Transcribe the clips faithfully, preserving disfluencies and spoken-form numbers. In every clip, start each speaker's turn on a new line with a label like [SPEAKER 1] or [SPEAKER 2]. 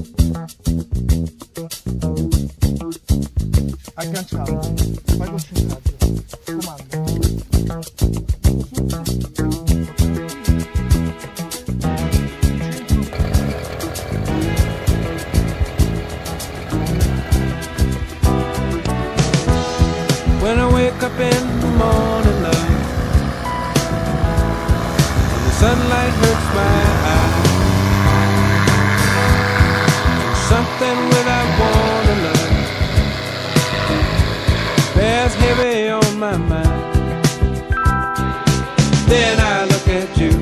[SPEAKER 1] Agganciato, vai concentrato, comando.
[SPEAKER 2] When I wake up in the morning, love, and the sunlight hurts my eyes, something without warning, love, bears heavy on my mind. Then I look at you,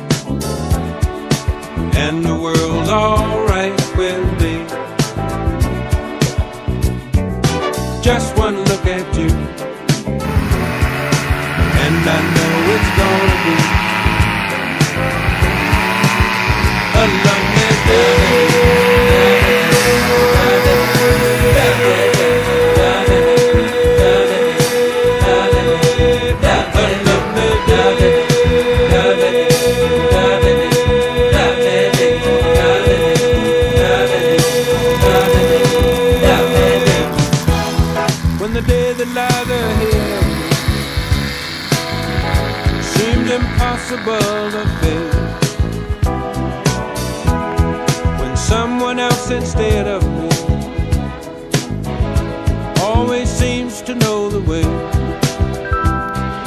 [SPEAKER 2] and the world's alright with me. Just one look at you, and I know it's gonna be a lovely day. When the day that lies ahead seems impossible to face, when someone else instead of me always seems to know the way,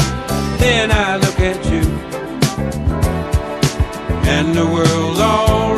[SPEAKER 2] then I look at you, and the world's all